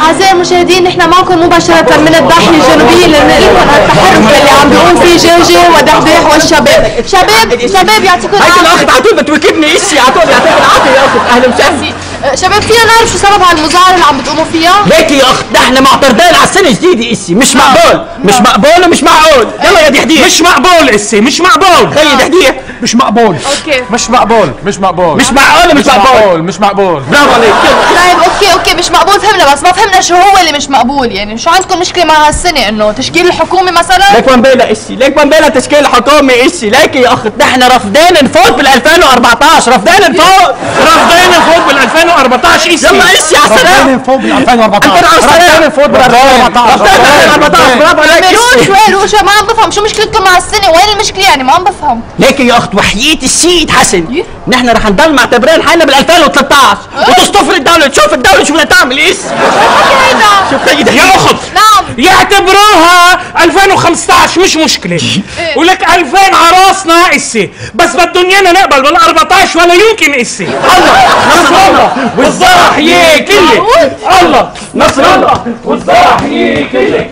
أعزائي المشاهدين، نحن معكم مباشرة من الضاحية الجنوبية لننقلكم عن التحرك اللي عم بيقوم فيه جيجي ودحديح والشباب. شباب يعطيكم العافية. هيك الأخت عطول بتوكبني إشي، عطول يعطيك العافية يا أخت. أهلا وسهلا. شباب فينا نعرف شو سبب هالمظاهرة اللي عم بتقوموا فيها؟ ليك يا أخت نحن معترضين على السنة الجديدة إشي، مش مقبول، مش مقبول ومش معقول. يلا يا دحديح. مش مقبول إسي، مش مقبول. خلي دحديح. مش مقبول. اوكي. مش مقبول، مش مقبول. مش معقول ومش مقبول. مش مقبول. برافو عليك. طيب اوكي مش مقبول فهمنا، بس ما فهمنا شو هو اللي مش مقبول. يعني شو عندكم مشكلة مع هالسنة؟ انه تشكيل الحكومة مثلا؟ ليك وين بيلا إشي، ليك وين بيلا تشكيل حكومي إشي، ليك يا أخت نحن رافضين نفوت بال 2014، رافضين نفوت. رافضين نفوت بال 2014 إشي. يلا إشي على السلامة. رافضين نفوت بال 2014. أنت على السلامة. نفوت بال 2014. رافضين 2014. برافو عليك. روشة ما عم بفهم شو مشكلتكم مع السنة؟ وين المشكلة يعني؟ ما عم بفهم. ليك يا أخت وحياة السيد حسن نحن رح نضل معتبرين حالنا بال 2013 وتصطفر الدولة تشوف الدولة شو بدها تعمل إيش. شوف هيدا يا أخت. نعم. يعتبروها 2015 مش مشكلة. ولك 2000 عراسنا إسي، بس بدهم إيانا نقبل بال 14 ولا يمكن إسي. الله نصر الله والزرع كله. الله نصر الله والزرع كله.